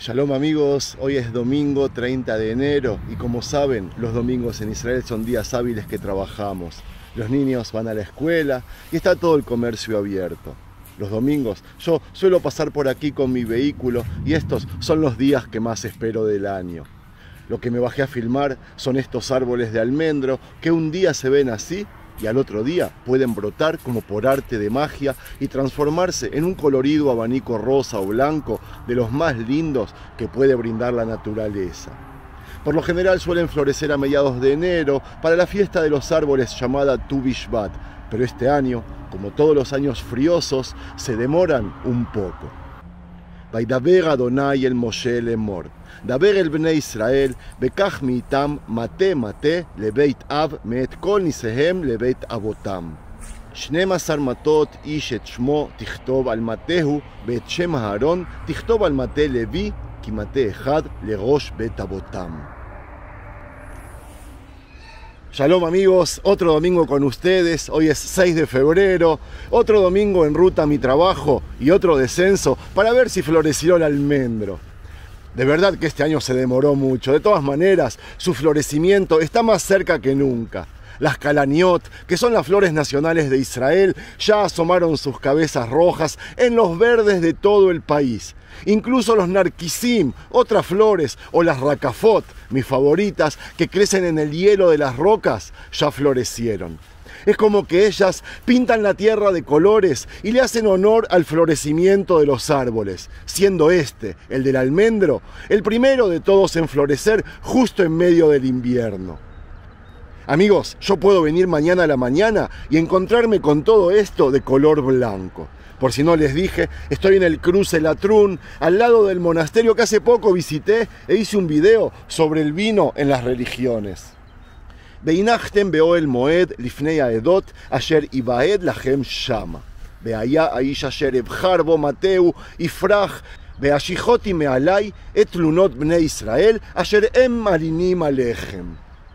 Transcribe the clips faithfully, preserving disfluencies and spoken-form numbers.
Shalom amigos, hoy es domingo treinta de enero y como saben, los domingos en Israel son días hábiles que trabajamos. Los niños van a la escuela y está todo el comercio abierto. Los domingos yo suelo pasar por aquí con mi vehículo y estos son los días que más espero del año. Lo que me bajé a filmar son estos árboles de almendro que un día se ven así y al otro día pueden brotar como por arte de magia y transformarse en un colorido abanico rosa o blanco de los más lindos que puede brindar la naturaleza. Por lo general suelen florecer a mediados de enero para la fiesta de los árboles llamada Tu Bishvat, pero este año, como todos los años friosos, se demoran un poco. וידבר אדוני אל משה לאמור, דבר אל בני ישראל, וקח מאיתם מטה מטה לבית אב מאת כל ניסיהם לבית אבותם. שנים עשר מטות איש את שמו תכתוב על מטהו, ואת שם אהרון תכתוב על מטה לוי, כי מטה אחד לראש בית אבותם. Shalom amigos, otro domingo con ustedes, hoy es seis de febrero, otro domingo en ruta a mi trabajo y otro descenso para ver si floreció el almendro. De verdad que este año se demoró mucho, de todas maneras su florecimiento está más cerca que nunca. Las kalaniot, que son las flores nacionales de Israel, ya asomaron sus cabezas rojas en los verdes de todo el país. Incluso los narquisim, otras flores, o las rakafot, mis favoritas, que crecen en el hielo de las rocas, ya florecieron. Es como que ellas pintan la tierra de colores y le hacen honor al florecimiento de los árboles, siendo este, el del almendro, el primero de todos en florecer justo en medio del invierno. Amigos, yo puedo venir mañana a la mañana y encontrarme con todo esto de color blanco. Por si no les dije, estoy en el cruce Latrun, al lado del monasterio que hace poco visité e hice un video sobre el vino en las religiones. והנחתם באוהל מועד לפני העדות אשר יבעד לכם שמה. והיה האיש אשר אבחר בו מטהו יפרח, והשיחותי מעלי את תלונות בני ישראל אשר הם מלינים עליכם.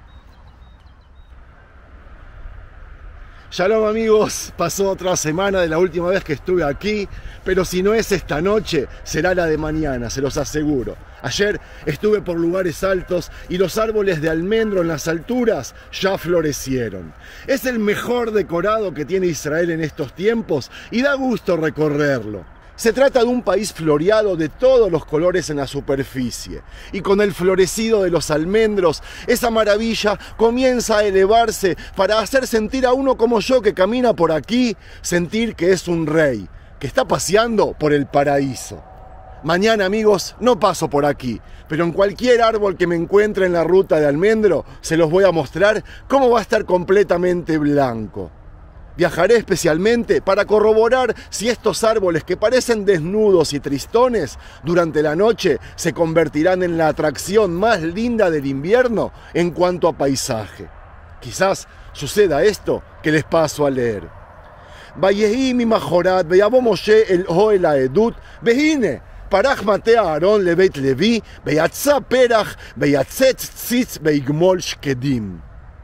Shalom amigos, pasó otra semana de la última vez que estuve aquí, pero si no es esta noche, será la de mañana, se los aseguro. Ayer estuve por lugares altos y los árboles de almendro en las alturas ya florecieron. Es el mejor decorado que tiene Israel en estos tiempos y da gusto recorrerlo. Se trata de un país floreado de todos los colores en la superficie. Y con el florecido de los almendros, esa maravilla comienza a elevarse para hacer sentir a uno como yo que camina por aquí, sentir que es un rey, que está paseando por el paraíso. Mañana, amigos, no paso por aquí, pero en cualquier árbol que me encuentre en la ruta de almendro, se los voy a mostrar cómo va a estar completamente blanco. Viajaré especialmente para corroborar si estos árboles que parecen desnudos y tristones durante la noche se convertirán en la atracción más linda del invierno en cuanto a paisaje. Quizás suceda esto que les paso a leer. ויהי ממחרת ויבוא משה אל אוהל העדות והנה פרח מטה אהרון לבית לוי ויצא פרח ויצץ ציץ ויגמול שקדים.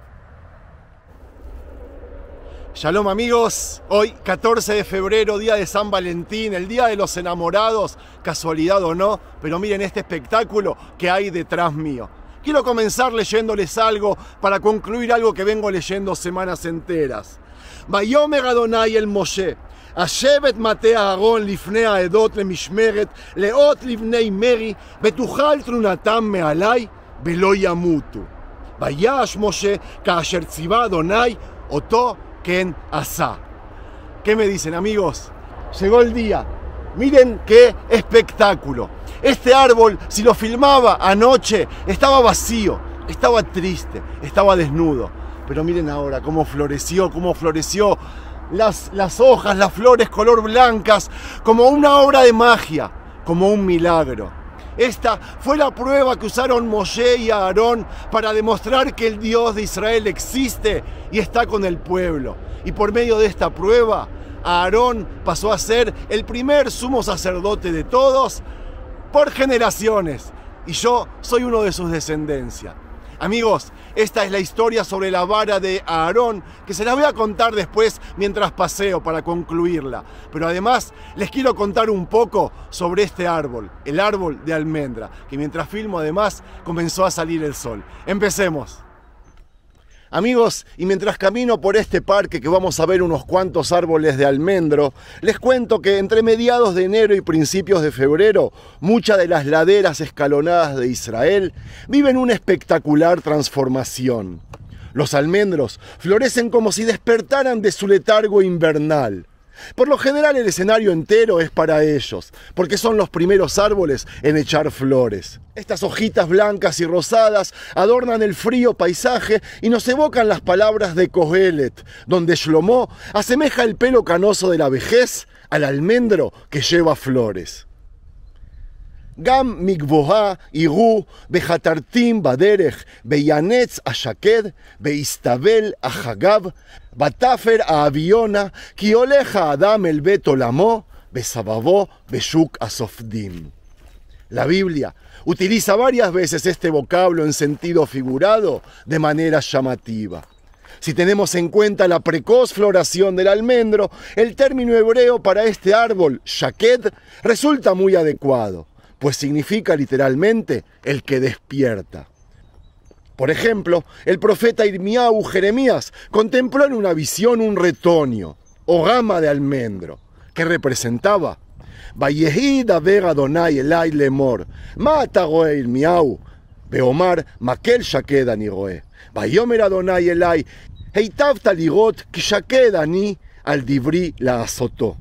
Shalom amigos, hoy catorce de febrero, día de San Valentín, el día de los enamorados, casualidad o no, pero miren este espectáculo que hay detrás mío. Quiero comenzar leyéndoles algo para concluir algo que vengo leyendo semanas enteras. ויאמר אדוני אל משה, השב את מטה אהרון לפני העדות למשמרת, לאות לבני מרי, ותאכל תלונתם מעלי, ולא ימותו. ויעש משה כאשר ציווה אדוני אותו Ken Asa. ¿Qué me dicen amigos? Llegó el día. Miren qué espectáculo. Este árbol, si lo filmaba anoche, estaba vacío, estaba triste, estaba desnudo. Pero miren ahora cómo floreció, cómo floreció las, las hojas, las flores color blancas, como una obra de magia, como un milagro. Esta fue la prueba que usaron Moshe y Aarón para demostrar que el Dios de Israel existe y está con el pueblo. Y por medio de esta prueba, Aarón pasó a ser el primer sumo sacerdote de todos por generaciones. Y yo soy uno de sus descendencias. Amigos, Esta es la historia sobre la vara de Aarón, que se la voy a contar después mientras paseo para concluirla. Pero además les quiero contar un poco sobre este árbol, el árbol de almendra, que mientras filmo además comenzó a salir el sol. Empecemos. Amigos, y mientras camino por este parque que vamos a ver unos cuantos árboles de almendro, les cuento que entre mediados de enero y principios de febrero, muchas de las laderas escalonadas de Israel viven una espectacular transformación. Los almendros florecen como si despertaran de su letargo invernal. Por lo general el escenario entero es para ellos, porque son los primeros árboles en echar flores. Estas hojitas blancas y rosadas adornan el frío paisaje y nos evocan las palabras de Kohelet, donde Shlomo asemeja el pelo canoso de la vejez al almendro que lleva flores. Gam migboha iru behatartim baderech beyanetz ashaked beistabel ahagav batafer aaviona ki oleja adam el bet olamo besababo beshuk asofdim. La Biblia utiliza varias veces este vocablo en sentido figurado de manera llamativa. Si tenemos en cuenta la precoz floración del almendro, el término hebreo para este árbol, shaked, resulta muy adecuado, pues significa literalmente el que despierta. Por ejemplo, el profeta Irmiau Jeremías contempló en una visión un retoño o gama de almendro que representaba Vayehi daber Adonai elai lemor, ma ata roe Irmiau, beomar makel shaked ani roe, vayomer Adonai elai, heitavta lirot ki shaked ani al divri laasotó.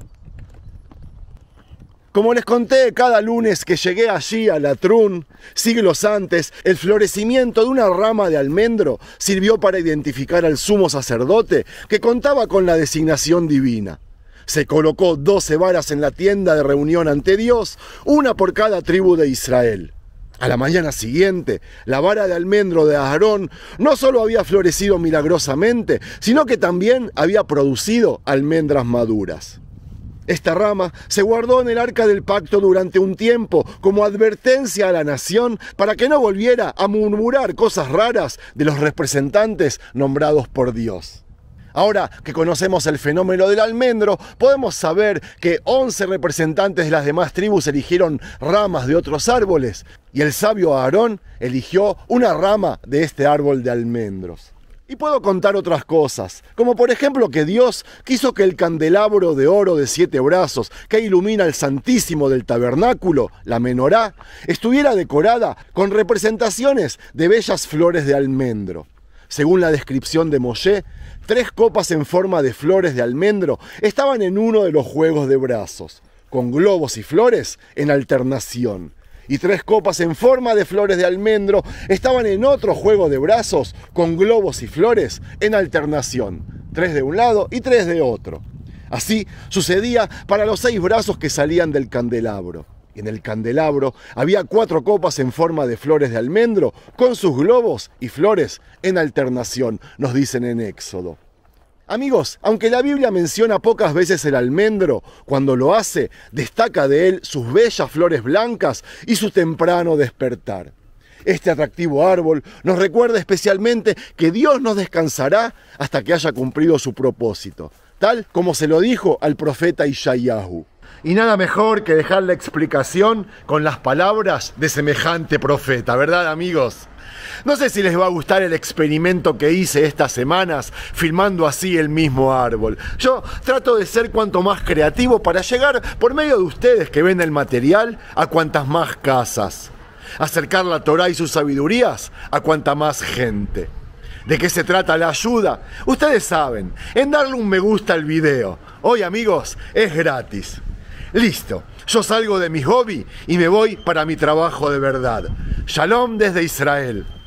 Como les conté cada lunes que llegué allí a Latrun, siglos antes, el florecimiento de una rama de almendro sirvió para identificar al sumo sacerdote que contaba con la designación divina. Se colocó doce varas en la tienda de reunión ante Dios, una por cada tribu de Israel. A la mañana siguiente, la vara de almendro de Aarón no solo había florecido milagrosamente, sino que también había producido almendras maduras. Esta rama se guardó en el arca del pacto durante un tiempo como advertencia a la nación para que no volviera a murmurar cosas raras de los representantes nombrados por Dios. Ahora que conocemos el fenómeno del almendro, podemos saber que once representantes de las demás tribus eligieron ramas de otros árboles y el sabio Aarón eligió una rama de este árbol de almendros. Y puedo contar otras cosas, como por ejemplo que Dios quiso que el candelabro de oro de siete brazos que ilumina el Santísimo del Tabernáculo, la menorá, estuviera decorada con representaciones de bellas flores de almendro. Según la descripción de Moshe, tres copas en forma de flores de almendro estaban en uno de los juegos de brazos, con globos y flores en alternación. Y tres copas en forma de flores de almendro estaban en otro juego de brazos con globos y flores en alternación, tres de un lado y tres de otro. Así sucedía para los seis brazos que salían del candelabro. Y en el candelabro había cuatro copas en forma de flores de almendro con sus globos y flores en alternación, nos dicen en Éxodo. Amigos, aunque la Biblia menciona pocas veces el almendro, cuando lo hace, destaca de él sus bellas flores blancas y su temprano despertar. Este atractivo árbol nos recuerda especialmente que Dios nos descansará hasta que haya cumplido su propósito, tal como se lo dijo al profeta Ishayahu. Y nada mejor que dejar la explicación con las palabras de semejante profeta, ¿verdad, amigos? No sé si les va a gustar el experimento que hice estas semanas filmando así el mismo árbol. Yo trato de ser cuanto más creativo para llegar, por medio de ustedes que ven el material, a cuantas más casas. Acercar la Torá y sus sabidurías a cuanta más gente. ¿De qué se trata la ayuda? Ustedes saben, en darle un me gusta al video. Hoy, amigos, es gratis. Listo, yo salgo de mi hobby y me voy para mi trabajo de verdad. Shalom desde Israel.